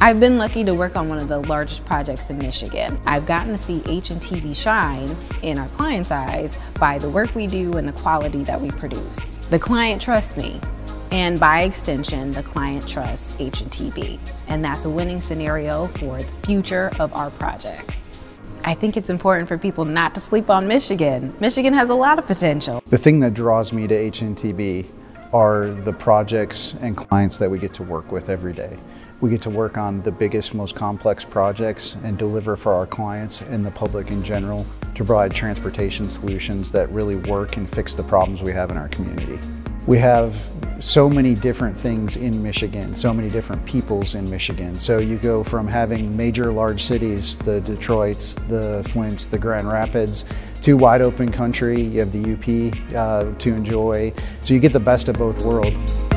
I've been lucky to work on one of the largest projects in Michigan. I've gotten to see HNTB shine in our client's eyes by the work we do and the quality that we produce. The client trusts me, and by extension, the client trusts HNTB. And that's a winning scenario for the future of our projects. I think it's important for people not to sleep on Michigan. Michigan has a lot of potential. The thing that draws me to HNTB are the projects and clients that we get to work with every day. We get to work on the biggest, most complex projects and deliver for our clients and the public in general to provide transportation solutions that really work and fix the problems we have in our community. We have so many different things in Michigan, so many different peoples in Michigan. So you go from having major large cities, the Detroits, the Flints, the Grand Rapids, to wide open country. You have the UP to enjoy. So you get the best of both worlds.